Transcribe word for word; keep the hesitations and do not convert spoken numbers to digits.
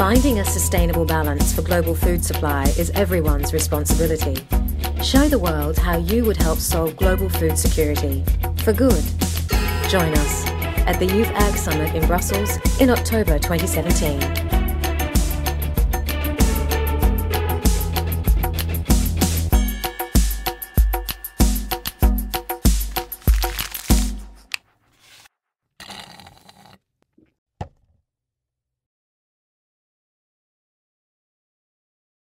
Finding a sustainable balance for global food supply is everyone's responsibility. Show the world how you would help solve global food security for good. Join us at the Youth Ag Summit in Brussels in October twenty seventeen.